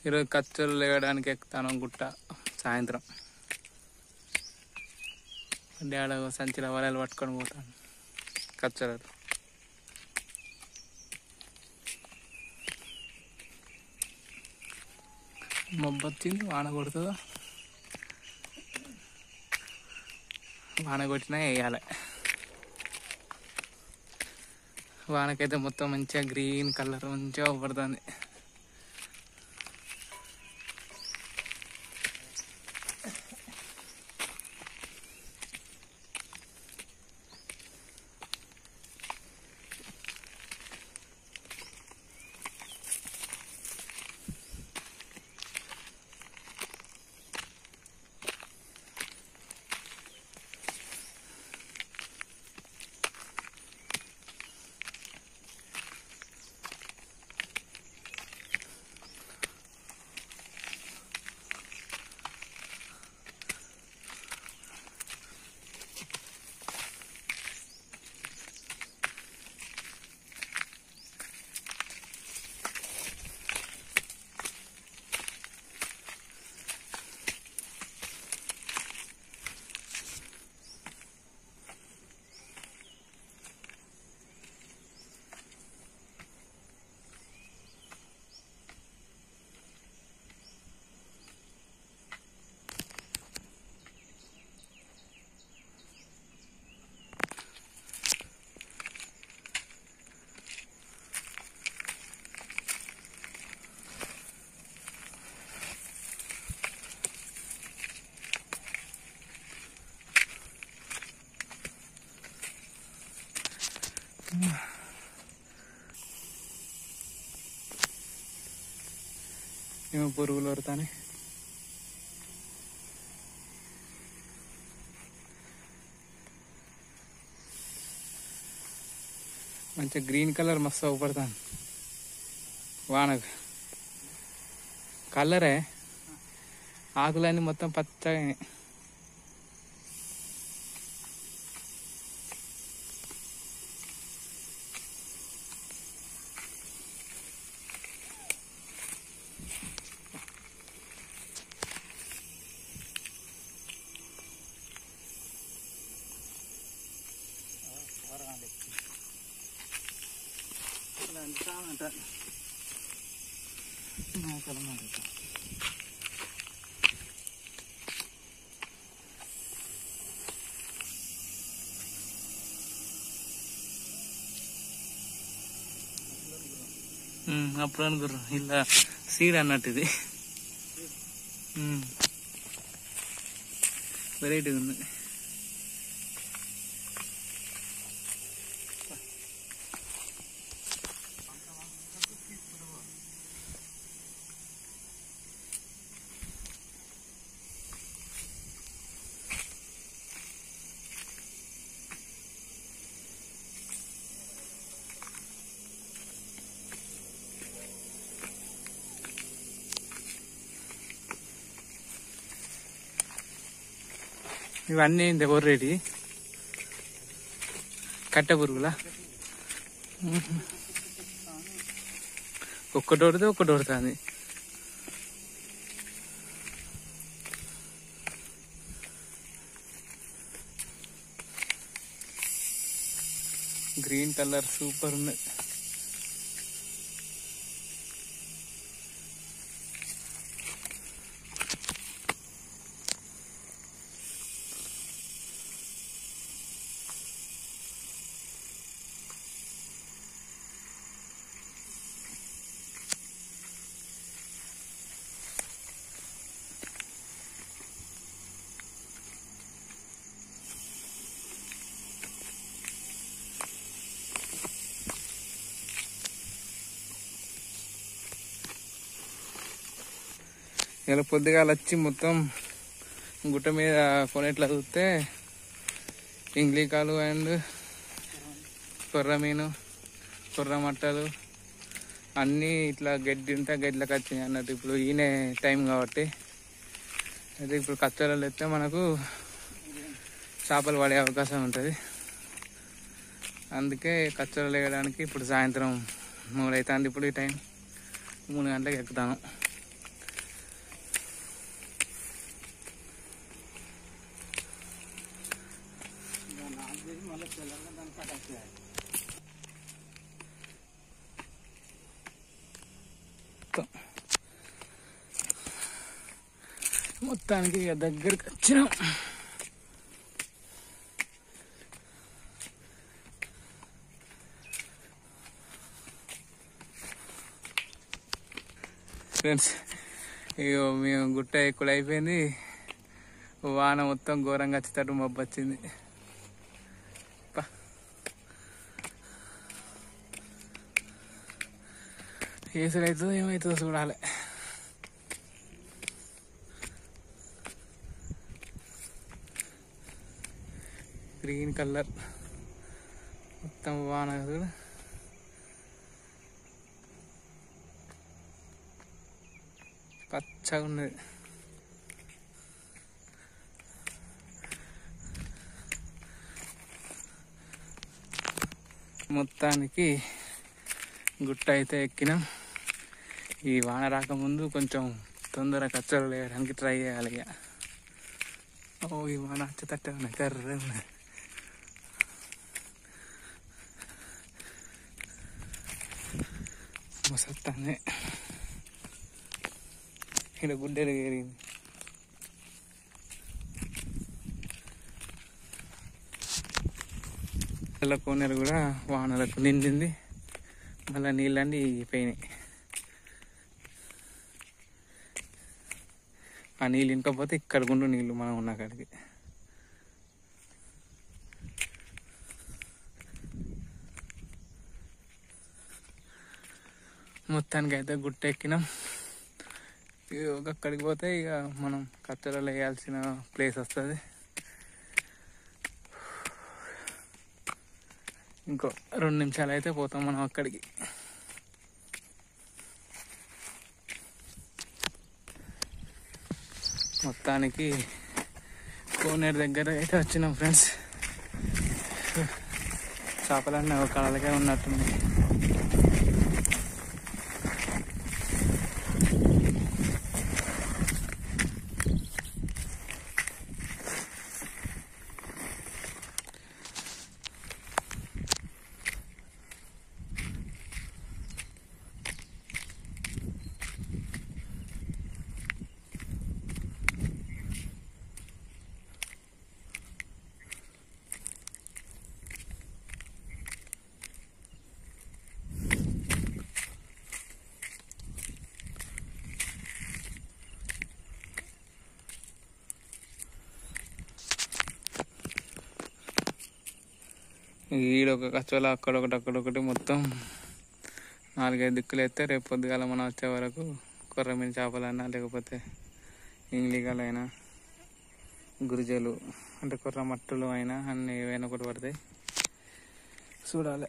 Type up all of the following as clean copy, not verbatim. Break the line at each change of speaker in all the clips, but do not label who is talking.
ఈరోజు కచ్చలు లేవడానికి ఎక్కుతాను గుట్ట సాయంత్రం. డాడ సంచిలో వలలు పట్టుకొని పోతాను కచ్చలు. మబ్బు వచ్చింది, వాన కొడుతుందా? వాన కొట్టినా వేయాలి. వానకైతే మొత్తం మంచిగా గ్రీన్ కలర్ మంచిగా పడుతుంది. ఏమో పురుగులు పడతానే. మంచిగా గ్రీన్ కలర్ మస్తు అవపడతాను వానకు. కలరే ఆకులన్నీ మొత్తం పచ్చగా. అప్పుడు అనుకుర్రు ఇలా సీడ్ అన్నట్టు ఇది. వెరైటీ ఉంది. ఇవన్నీ కొర్రేటి కట్టె పురుగులా? ఒక్కటి కొడితే ఒక్కటి కొడుతుంది. గ్రీన్ కలర్ సూపర్ ఉంది. ఇలా పొద్దుగాల వచ్చి మొత్తం గుట్ట మీద కొనేట్లా చూస్తే ఇంగ్లీకాలు అండ్ కొర్ర మీను, కొర్ర మట్టలు అన్నీ ఇట్లా గడ్డి ఉంటే గడ్డిలోకి వచ్చినాయి అన్నట్టు. ఇప్పుడు ఈయనే టైం కాబట్టి అయితే ఇప్పుడు కచ్చలలో ఎత్తే మనకు చేపలు పడే అవకాశం ఉంటుంది. అందుకే కచ్చలు వేయడానికి ఇప్పుడు సాయంత్రం 3 అవుతుంది. ఇప్పుడు ఈ టైం 3 గంటలకు ఎక్కుతాను. మొత్తానికి ఇక దగ్గరికి వచ్చినాం. ఫ్రెండ్స్ ఇగో మేము గుట్ట ఎక్కువ అయిపోయింది. వాన మొత్తం ఘోరంగా వచ్చేటట్టు మబ్బు వచ్చింది. ఏసుడు అవుతుందో ఏమవుతుందో చూడాలి. గ్రీన్ కలర్ మొత్తం వాన చూడ. పచ్చగా ఉన్నది. మొత్తానికి గుట్ట అయితే ఎక్కినాం. ఈ వాన రాకముందు కొంచెం తొందరగా కచ్చలు వేయడానికి ట్రై చేయాలి. ఇక ఈ వాన వచ్చేటట్టే ఉన్నాయి. కర్ర మొత్తాన్ని ఇక్కడ గుడ్డెలు ఏరింది. కోనేరు కూడా వానలకు నిండింది. మళ్ళీ నీళ్ళన్నీ పోయినాయి. ఆ నీళ్ళు ఇంకపోతే ఇక్కడ గుండు నీళ్ళు మనం ఉన్న కాడికి. మొత్తానికి అయితే గుట్ట ఎక్కినాం. అక్కడికి పోతే ఇక మనం కచ్చలలో వేయాల్సిన ప్లేస్ వస్తుంది. ఇంకో 2 నిమిషాలు అయితే పోతాం మనం అక్కడికి. మొత్తానికి కోనేరు దగ్గర అయితే వచ్చినాం ఫ్రెండ్స్. చేపలన్నీ ఒక కళలకే ఉన్నట్టుంది. ఈడొక కచ్చోల అక్కడొకటి మొత్తం 4-5 దిక్కులు వేస్తే రేపు పొద్దుగాల మనం వచ్చే వరకు కొర్రమీన చేపలైనా లేకపోతే ఇంగ్లీగలైనా గురిజలు అంటే కొర్ర మట్టలు అయినా అన్నీ ఏవైనా ఒకటి పడతాయి. చూడాలి.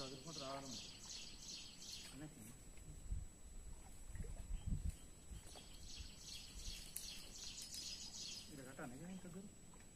చదువుకుంటూ రావడం ఇక్కడ కట్టాను ఇంకా దూరం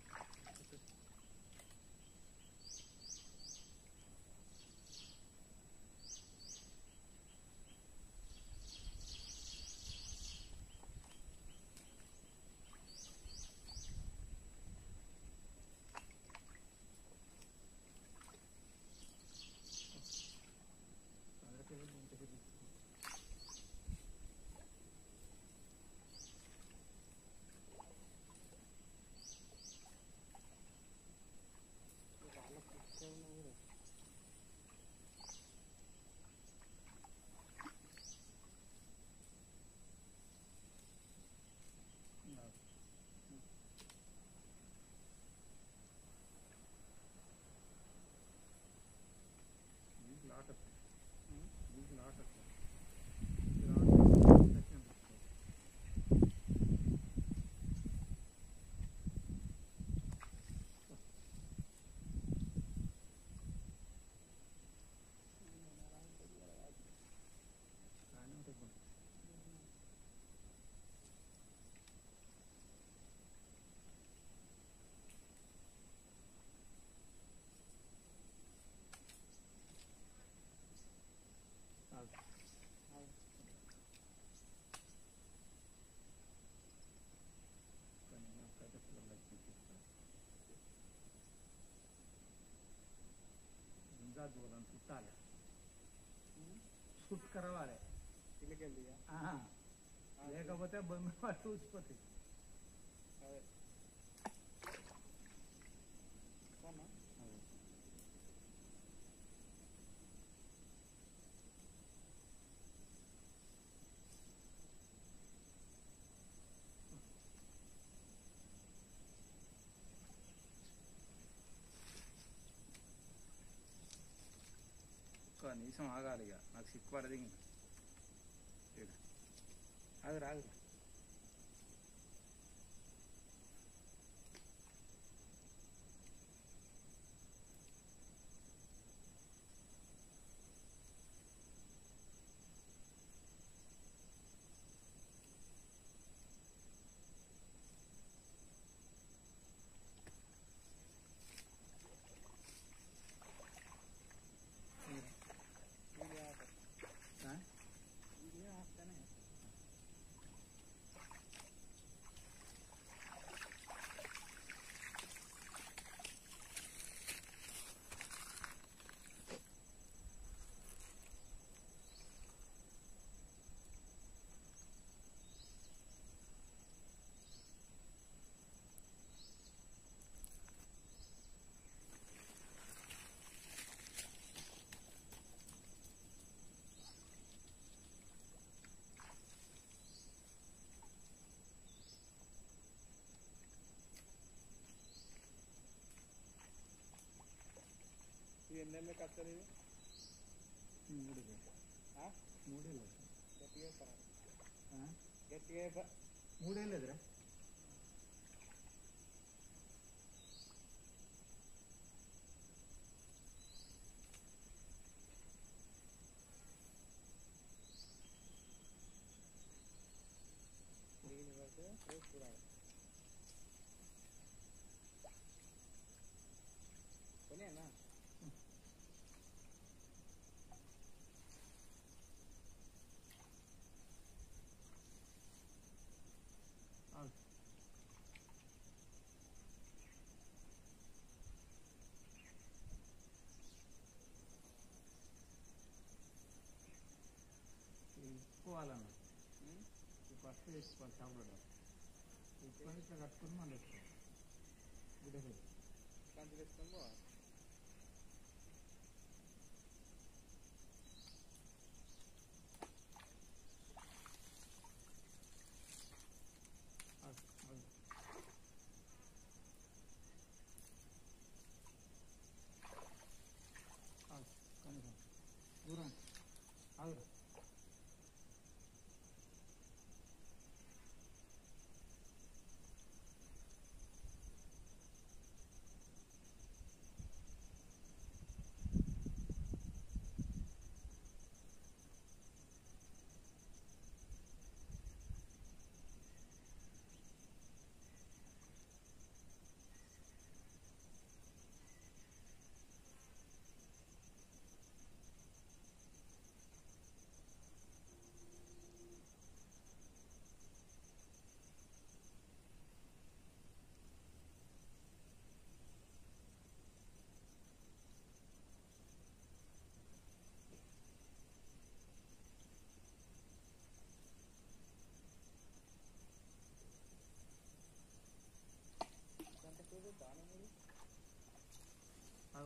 దూరం చుట్టాలి చుట్టుకరవాలి ఇళ్ళకెళ్ళి లేకపోతే బొమ్మ చూసిపోతాయి అదే కనీసం ఆగాలి ఇక నాకు సిక్కు పడదు అది రాదు ఎన్నెళ్ళ కట్టారు ఇది 3 గట్టిగా 3 ఏళ్ళు ఎదురా చూడాలి కొనేనా వేసుకోవాలన్న ఫస్ట్ వేసుకోవాలి చాపలు వేసుకొని ఇట్లా కట్టుకొని మళ్ళీ వేసుకోవాలి గుడ్డ కంచులు వేసుకొని పోవాలి దూరం ఆగురా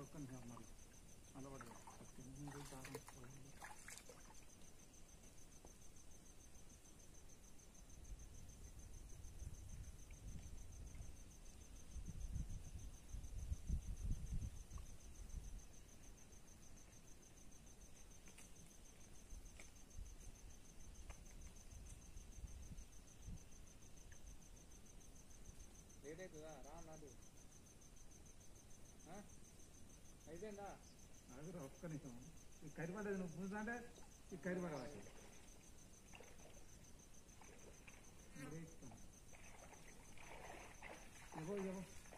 ఒక్క నిమిషం మళ్ళీ అలవాటు
లేట్ అవుతుందా రా నాడు అయిపోయిందా
ఆగురా ఒక్క నిమిషం ఈ కరిపడేది నువ్వు పూజ అంటే ఈ కరిపడవాలి ఇస్తాను ఇవ్వ ఇవ్వ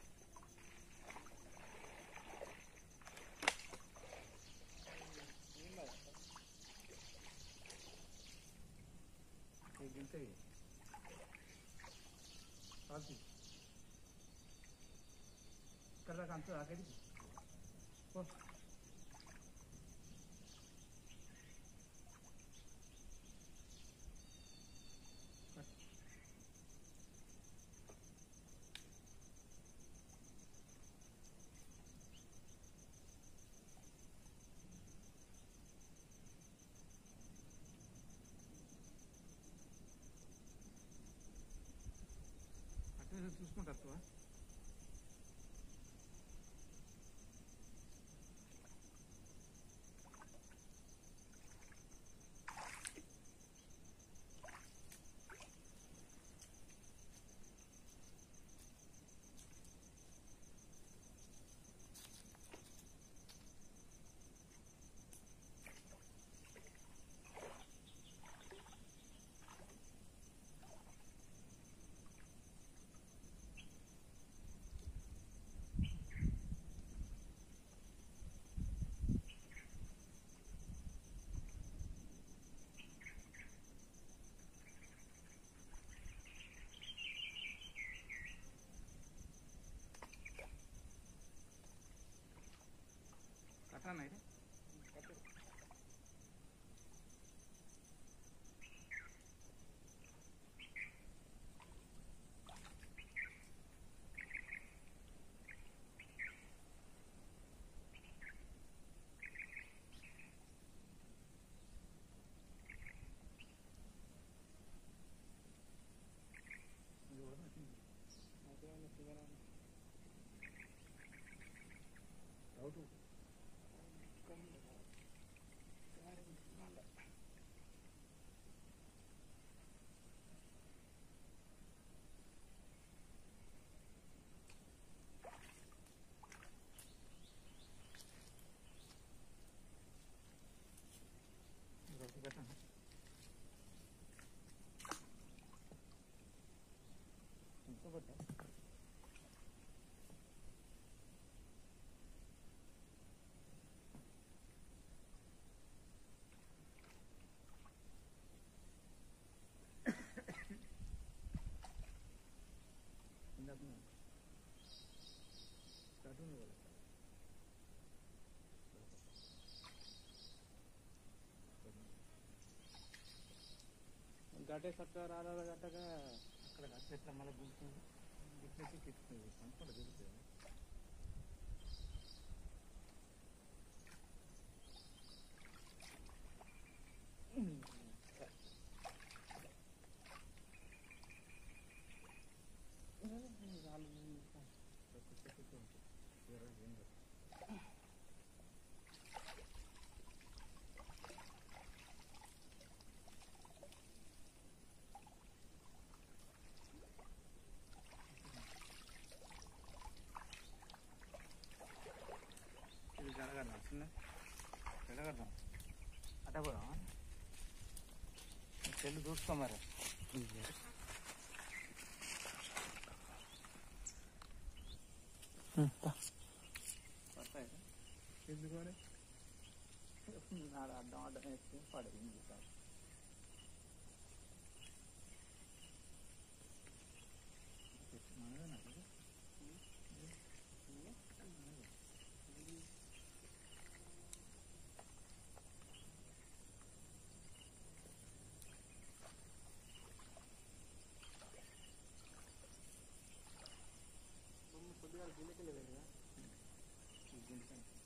గింత కాల్చి ఇక్కడ దాకా అంత అక్కడికి ఓ అట్లా చూసుకుంటారు కట్టానా ఇది డౌట్ కట్టాను ఇంకో పట్టా
గట్టే చక్కగా రాలేదు గట్టగా
అక్కడ ఎట్లా మళ్ళీ గుంటుంది ఇట్లయితే కిట్టుతుంది సంపద దొరుకుతుంది
ఇది జరగదు చిన్న
వెళ్ళగద్దాం అట్ట పోదాం చెల్లు చూసుకో మరి
పడతాయి
ఎందుకని
నాడు అడ్డం అడ్డం వేస్తే పడింది సార్ కొద్దిగా గిన్నెకి వెళ్ళేది కదా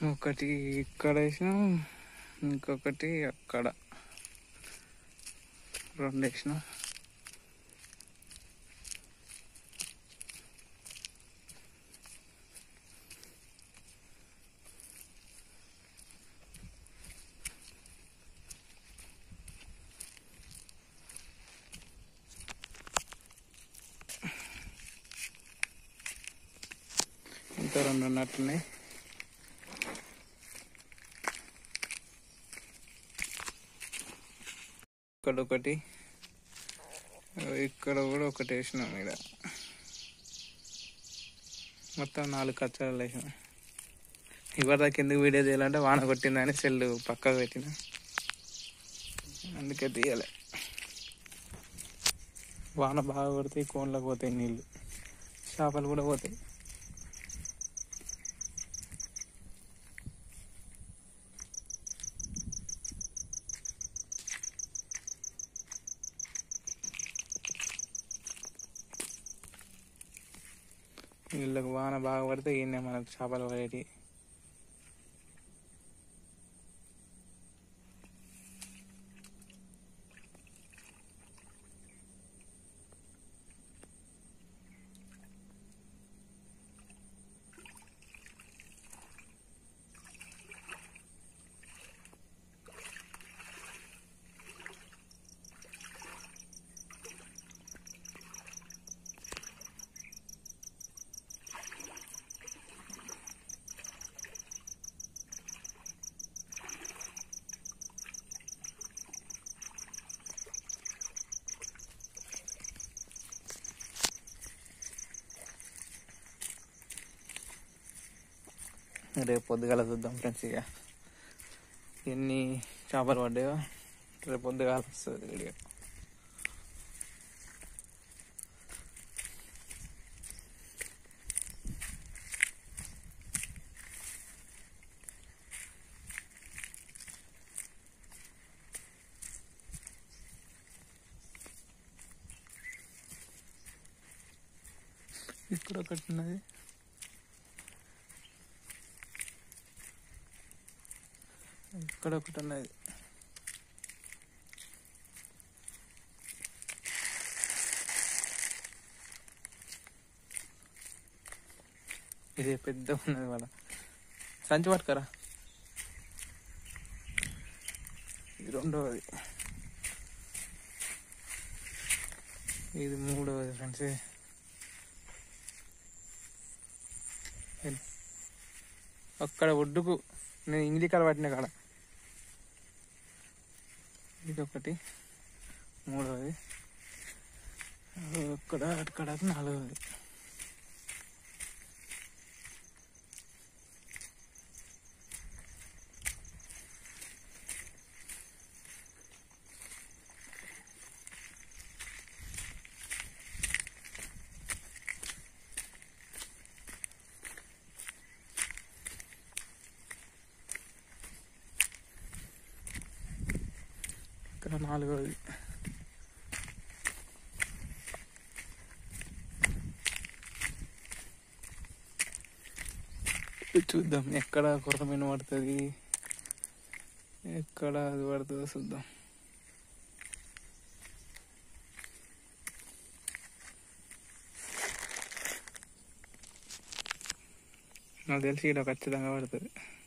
ఒకటి ఇక్కడ వేసినాం, ఇంకొకటి అక్కడ, 2 వేసినాం. ఇంకా 2 ఉన్నట్టున్నాయి. ఇక్కడ ఒకటి, ఇక్కడ కూడా ఒకటి వేసినాం. ఇక్కడ మొత్తం 4 కచ్చలు వేసినాం. ఇవరిదాకా ఎందుకు వీడియో తీయాలంటే వాన కొట్టిందని సెల్ పక్కకు పెట్టిన, అందుకే తీయాలి. వాన బాగా కొడితే కోన్లోకి పోతాయి నీళ్ళు, చేపలు కూడా పోతాయి. వీళ్ళకి వాన బాగా పడితే ఈయన మనకు చేపలు పడేటి. రేపు పొద్దుగాల చూద్దాం ఫ్రెండ్స్, ఇక ఎన్ని చేపలు పడ్డాయో రేపు పొద్దుగాల వస్తుంది వీడియో. ఇక్కడ ఒకటి ఉన్నది, ఇక్కడ ఒకటి ఉన్నది. ఇది పెద్ద ఉన్నది. వాళ్ళ సంచి పట్టుకరా. ఇది 2వది, ఇది 3వది ఫ్రెండ్స్. అక్కడ ఒడ్డుకు నేను ఇంగ్లీకాల పట్టిన కాడ ఇది ఒకటి, 3వది. అక్కడ అక్కడ 4వది. ఇక్కడ 4వది. చూద్దాం ఎక్కడ కొరమైన పడుతుంది, ఎక్కడ అది పడుతుందో చూద్దాం. నాకు తెలిసి ఇక్కడ ఖచ్చితంగా పడుతుంది.